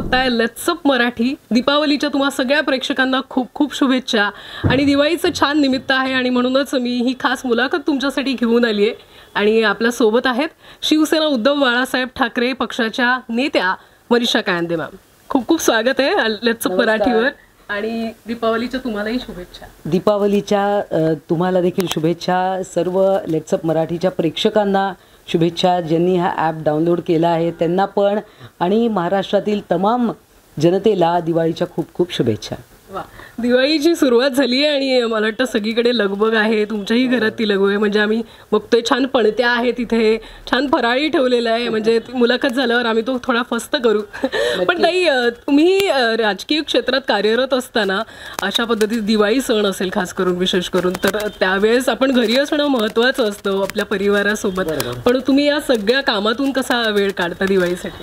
बघताय let's up Marathi. दीपावलीच्या तुम्हा सगळ्या प्रेक्षकांना खूप खूप शुभेच्छा. आणि दिवाळीचं छान निमित्त आहे आणि म्हणूनच मी ही खास मुलाखत तुमच्यासाठी घेऊन आली आहे. आणि आपल्या सोबत आहेत शिवसेना उद्धव बाळासाहेब ठाकरे पक्षाच्या नेत्या मनीषा कायंदे मॅम. खूप खूप स्वागत आहे लेट्स अप मराठीवर. आणि दीपावलीच्या तुम्हालाही शुभेच्छा. दीपावलीच्या तुम्हाला देखील शुभेच्छा. सर्व लेट्स अप मराठीच्या प्रेक्षकांना शुभेच्छा. ज्यांनी हा ॲप डाउनलोड केला आहे त्यांना पण, आणि महाराष्ट्रातील तमाम जनतेला दिवाळीच्या खूप खूप शुभेच्छा. वा, दिवाळीची सुरुवात झाली आहे आणि मला वाटतं सगळीकडे लगबग आहे. तुमच्याही घरात ती लगबग आहे. म्हणजे आम्ही बघतोय छान पणत्या आहेत तिथे, छान फराळी ठेवलेलं आहे. म्हणजे मुलाखत झाल्यावर आम्ही तो थोडा फस्त करू. पण ताई, तुम्ही राजकीय क्षेत्रात कार्यरत असताना अशा पद्धतीत दिवाळी सण असेल खास करून, विशेष करून, तर त्यावेळेस आपण घरी असणं महत्त्वाचं असतं आपल्या परिवारासोबत. पण तुम्ही या सगळ्या कामातून कसा वेळ काढता दिवाळीसाठी?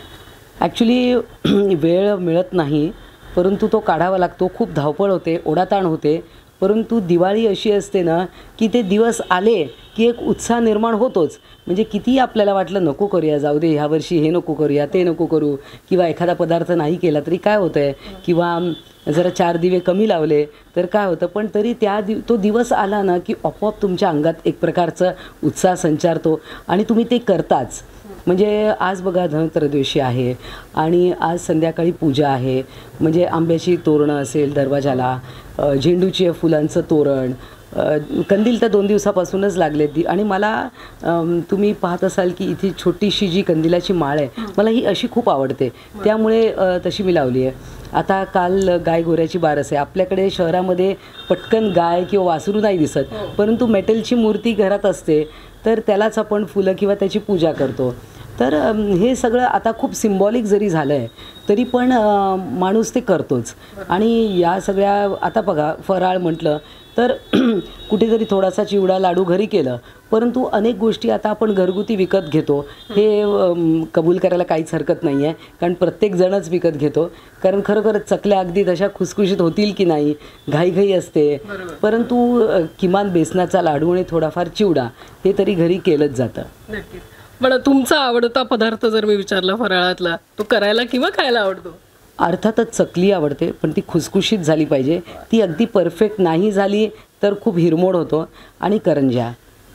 ॲक्च्युली वेळ मिळत नाही, परंतु तो काढावा लागतो. खूप धावपळ होते, ओढाताण होते. परंतु दिवाळी अशी असते ना की ते दिवस आले की एक उत्साह निर्माण होतोच. म्हणजे कितीही आपल्याला वाटलं नको करूया, जाऊ दे, ह्या वर्षी हे नको करूया, ते नको करू, किंवा एखादा पदार्थ नाही केला तरी काय होतं आहे, किंवा जरा 4 दिवे कमी लावले तर काय होतं, पण तरी तो दिवस आला ना की आपोआप तुमच्या अंगात एक प्रकारचा उत्साह संचारतो आणि तुम्ही ते करताच. म्हणजे आज बघा धनत्रयोदशी आहे आणि आज संध्याकाळी पूजा आहे. म्हणजे आंब्याची तोरणं असेल दरवाजाला, झेंडूची फुलांचं तोरण, कंदील तर 2 दिवसापासूनच लागले. आणि मला तुम्ही पाहत असाल की इथे छोटीशी जी कंदिलाची माळ आहे, मला ही अशी खूप आवडते, त्यामुळे तशी मी लावली आहे. आता काल गाय गोऱ्याची बारस आहे. आपल्याकडे शहरामध्ये पटकन गाय किंवा वासरू नाही दिसत, परंतु मेटलची मूर्ती घरात असते तर त्यालाच आपण फुलं किंवा त्याची पूजा करतो. तर हे सगळं आता खूप सिम्बॉलिक जरी झालं आहे तरी पण माणूस ते करतोच. आणि या सगळ्या आता बघा, फराळ म्हटलं तर कुठेतरी थोडासा चिवडा लाडू घरी केलं, परंतु अनेक गोष्टी आता आपण घरगुती विकत घेतो. हे कबूल करायला काहीच हरकत नाही आहे, कारण प्रत्येकजणच विकत घेतो. कारण खरोखरच चकल्या अगदी तशा खुसखुशीत होतील की नाही, घाईघाई असते. परंतु किमान बेसनाचा लाडू आणि थोडाफार चिवडा हे तरी घरी केलंच जातं. नक्कीच. पण तुमचा आवडता पदार्थ जर मी विचारला फराळातला, तो करायला किंवा खायला आवडतो? अर्थातच चकली आवडते, पण ती खुसखुशीत झाली पाहिजे. ती अगदी परफेक्ट नाही झाली तर खूप हिरमोड होतो. आणि करंज्या,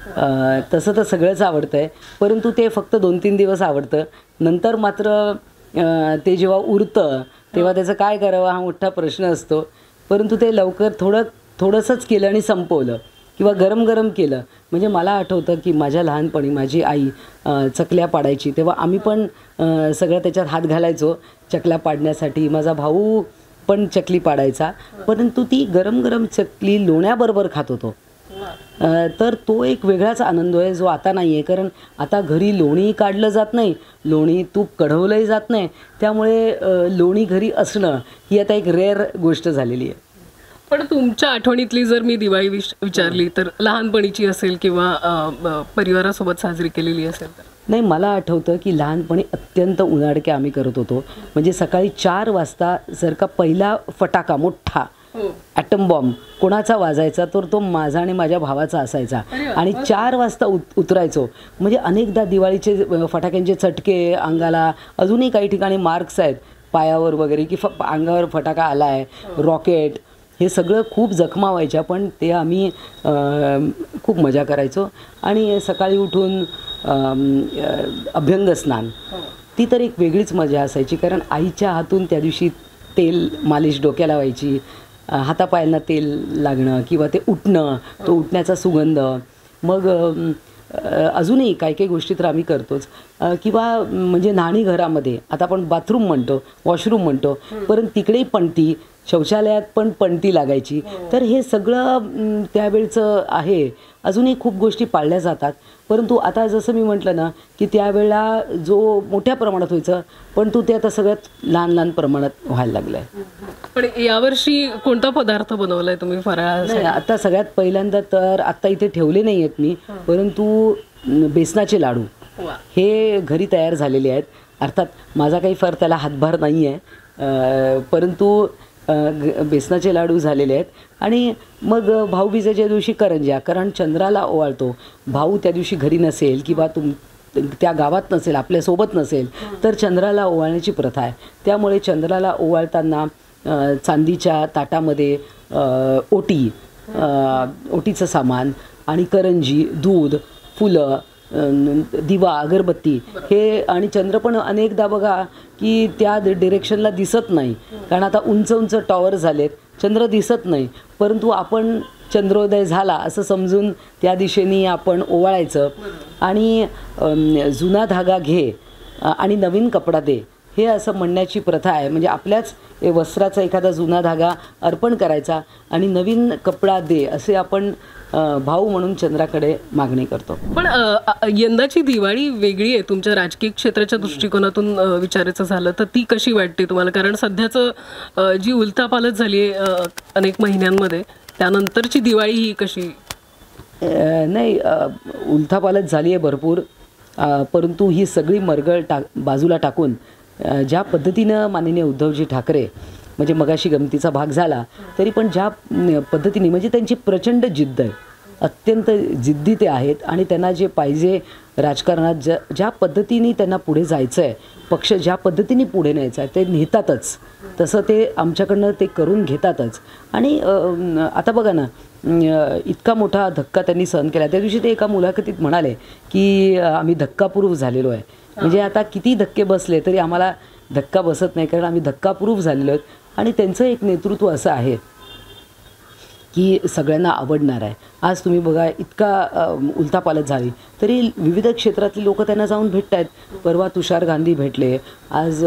तसं तर सगळंच आवडतं आहे, परंतु ते फक्त 2-3 दिवस आवडतं. नंतर मात्र ते जेव्हा उरतं तेव्हा त्याचं काय करावं हा मोठा प्रश्न असतो. परंतु ते लवकर थोडंसंच केलं आणि संपवलं, किंवा गरम गरम केलं. म्हणजे मला आठवतं की माझ्या लहानपणी माझी आई चकल्या पाडायची, तेव्हा आम्ही पण सगळं त्याच्यात हात घालायचो चकल्या पाडण्यासाठी. माझा भाऊ पण चकली पाडायचा, परंतु ती गरम गरम चकली लोण्याबरोबर खात होतो. तर तो एक वेगळाच आनंद आहे जो आता नाही आहे. कारण आता घरी लोणी काढलं जात नाही, लोणी तूप कढवलंही जात नाही, त्यामुळे लोणी घरी असणं ही आता एक रेअर गोष्ट झालेली आहे. पण तुमच्या आठवणीतली जर मी दिवाळी विचारली तर लहानपणीची असेल किंवा परिवारासोबत साजरी केलेली असेल तर? नाही, मला आठवतं की लहानपणी अत्यंत उन्हाळके आम्ही करत होतो. म्हणजे सकाळी 4 वाजता जर का पहिला फटाका मोठा ॲटम बॉम्ब कोणाचा वाजायचा तर तो माझा आणि माझ्या भावाचा असायचा, आणि 4 वाजता उतरायचो. म्हणजे अनेकदा दिवाळीचे फटाक्यांचे चटके अंगाला, अजूनही काही ठिकाणी मार्क्स आहेत पायावर वगैरे, की अंगावर फटाका आला आहे, रॉकेट, हे सगळं खूप जखमा व्हायच्या. पण ते आम्ही खूप मजा करायचो. आणि सकाळी उठून अभ्यंग स्नान, ती तर एक वेगळीच मजा असायची. कारण आईच्या हातून त्या दिवशी तेल मालिश डोक्याला व्हायची, हातापायांना तेल लागणं किंवा ते उठणं, तो उठण्याचा सुगंध. मग अजूनही काही काही गोष्टी तर आम्ही करतोच. किंवा म्हणजे न्हाणी घरामध्ये आता आपण बाथरूम म्हणतो, वॉशरूम म्हणतो, परंतु तिकडेही पणती, शौचालयात पण पणती लागायची. तर हे सगळं त्यावेळचं आहे. अजूनही खूप गोष्टी पाळल्या जातात, परंतु आता जसं मी म्हटलं ना की त्यावेळेला जो मोठ्या प्रमाणात व्हायचं, पण ते आता सगळ्यात लहान लहान प्रमाणात व्हायला लागलं आहे. पण यावर्षी कोणता पदार्थ बनवला आहे तुम्ही फराळासाठी? आता सगळ्यात पहिल्यांदा तर आत्ता इथे ठेवले नाही आहेत मी, परंतु बेसनाचे लाडू हे घरी तयार झालेले आहेत. अर्थात माझा काही फार त्याला हातभार नाही आहे, परंतु बेसनाचे लाडू झालेले आहेत. आणि मग भाऊबीजेच्या दिवशी करंज्या, कारण चंद्राला ओवाळतो. भाऊ त्या दिवशी घरी नसेल किंवा त्या गावात नसेल, आपल्यासोबत नसेल, तर चंद्राला ओवाळण्याची प्रथा आहे. त्यामुळे चंद्राला ओवाळताना चांदीच्या ताटामध्ये ओटीचं सामान आणि करंजी, दूध, फुलं, दिवा, अगरबत्ती हे, आणि चंद्र पण अनेकदा बघा की त्या डिरेक्शनला दिसत नाही, कारण आता उंच उंच टॉवर झालेत, चंद्र दिसत नाही, परंतु आपण चंद्रोदय झाला असं समजून त्या दिशेने आपण ओवाळायचं. आणि जुना धागा घे आणि नवीन कपडा दे, हे असं म्हणण्याची प्रथा आहे. म्हणजे आपल्याच वस्त्राचा एखादा जुना धागा अर्पण करायचा आणि नवीन कपडा दे असे आपण भाऊ म्हणून चंद्राकडे मागणी करतो. पण यंदाची दिवाळी वेगळी आहे तुमच्या राजकीय क्षेत्राच्या दृष्टिकोनातून विचारायचं झालं तर ती कशी वाटते तुम्हाला? कारण सध्याचं जी उलथापालथ झाली आहे अनेक महिन्यांमध्ये, त्यानंतरची दिवाळी ही कशी? नाही, उलथापालथ झाली आहे भरपूर, परंतु ही सगळी मरगळ बाजूला टाकून ज्या पद्धतीनं माननीय उद्धवजी ठाकरे, म्हणजे मगाशी गमतीचा भाग झाला तरी पण ज्या पद्धतीने, म्हणजे त्यांची प्रचंड जिद्द आहे, अत्यंत जिद्दी ते आहेत आणि त्यांना जे पाहिजे राजकारणात ज्या पद्धतीने त्यांना पुढे जायचं आहे, पक्ष ज्या पद्धतीने पुढे न्यायचा आहे ते नेतातच, तसं ते आमच्याकडनं ते करून घेतातच. आणि आता बघा ना, इतका मोठा धक्का त्यांनी सहन केला. त्या दिवशी ते एका मुलाखतीत म्हणाले की आम्ही धक्काप्रूफ झालेलो आहे. म्हणजे आता किती धक्के बसले तरी आम्हाला धक्का बसत नाही, कारण आम्ही धक्काप्रूफ झालेलो आहेत. आणि त्यांचं एक नेतृत्व असं आहे की सगळ्यांना आवडणार आहे. आज तुम्ही बघा, इतका उलथापालथ झाली तरी विविध क्षेत्रातली लोक त्यांना जाऊन भेटत आहेत. परवा तुषार गांधी भेटले, आज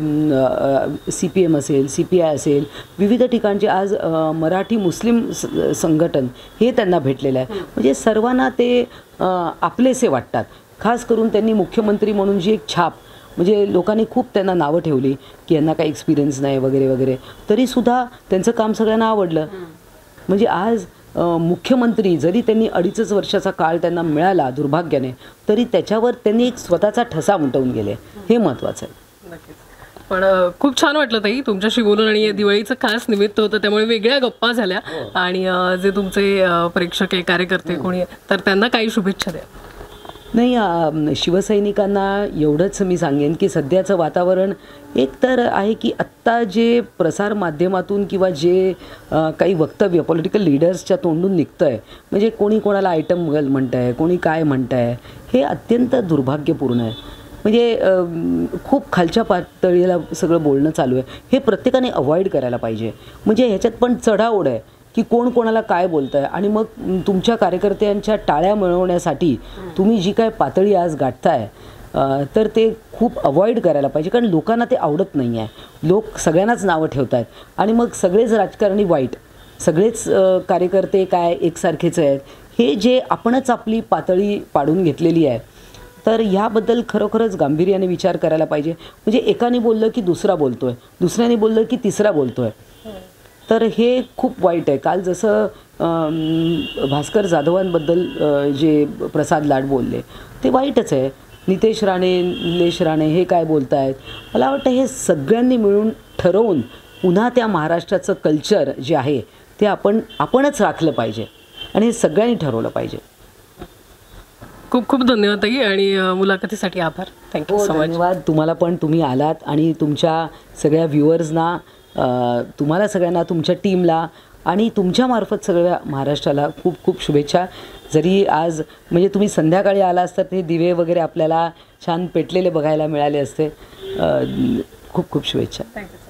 CPM असेल, CPI असेल, विविध ठिकाणचे आज मराठी मुस्लिम संघटन हे त्यांना भेटलेलं आहे. म्हणजे सर्वांना ते आपलेसे वाटतात. खास करून त्यांनी मुख्यमंत्री म्हणून जी एक छाप, म्हणजे लोकांनी खूप त्यांना नावं ठेवली की यांना काही एक्सपिरियन्स नाही वगैरे वगैरे, तरीसुद्धा त्यांचं काम सगळ्यांना आवडलं. म्हणजे आज मुख्यमंत्री जरी त्यांनी 2.5 वर्षाचा काळ त्यांना मिळाला दुर्भाग्याने, तरी त्याच्यावर त्यांनी एक स्वतःचा ठसा उमटवून गेले, हे महत्त्वाचं आहे. पण खूप छान वाटलं ताई तुमच्याशी बोलून, आणि दिवाळीचं खास निमित्त होतं त्यामुळे वेगळ्या गप्पा झाल्या. आणि जे तुमचे प्रेक्षक आहे, कार्यकर्ते कोणी, तर त्यांना काही शुभेच्छा द्या. नाही, शिवसैनिकांना एवढंच मी सांगेन की सध्याचं वातावरण एक तर आहे की आत्ता जे प्रसारमाध्यमातून किंवा जे काही वक्तव्य पॉलिटिकल लीडर्सच्या तोंडून निघतं आहे, म्हणजे कोणी कोणाला आयटम गर्ल म्हणतं आहे, कोणी काय म्हणतं आहे, हे अत्यंत दुर्भाग्यपूर्ण आहे. म्हणजे खूप खालच्या पातळीला सगळं बोलणं चालू आहे. हे प्रत्येकाने अवॉइड करायला पाहिजे. म्हणजे ह्याच्यात पण चढाओढ आहे की कोण कोणाला काय बोलतं आहे, आणि मग तुमच्या कार्यकर्त्यांच्या टाळ्या मिळवण्यासाठी तुम्ही जी काय पातळी आज गाठताय, तर ते खूप अवॉइड करायला पाहिजे. कारण लोकांना ते आवडत नाही आहे. लोक सगळ्यांनाच नावं ठेवत आहेत आणि मग सगळेच राजकारणी वाईट, सगळेच कार्यकर्ते काय एकसारखेच आहेत, हे जे आपणच आपली पातळी पाडून घेतलेली आहे. तर ह्याबद्दल खरोखरच गांभीर्याने विचार करायला पाहिजे. म्हणजे एकाने बोललं की दुसरा बोलतो आहे, दुसऱ्याने बोललं की तिसरा बोलतो आहे, तर हे खूप वाईट आहे. काल जसं भास्कर जाधवांबद्दल जे प्रसाद लाड बोलले ते वाईटच आहे. नितेश राणे, निलेश राणे हे काय बोलत आहेत, मला वाटतं हे सगळ्यांनी मिळून ठरवून पुन्हा त्या महाराष्ट्राचं कल्चर जे आहे ते आपणच राखलं पाहिजे आणि हे सगळ्यांनी ठरवलं पाहिजे. खूप खूप धन्यवाद ताई, आणि मुलाखतीसाठी आभार. Thank you so much. धन्यवाद तुम्हाला पण, तुम्ही आलात आणि तुमच्या सगळ्या व्ह्युअर्सना, तुम्हाला सगळ्यांना, तुमच्या टीमला आणि तुमच्यामार्फत सगळ्या महाराष्ट्राला खूप खूप शुभेच्छा. जरी आज म्हणजे तुम्ही संध्याकाळी आला असता ते दिवे वगैरे आपल्याला छान पेटलेले बघायला मिळाले असते. खूप खूप शुभेच्छा. थँक्यू.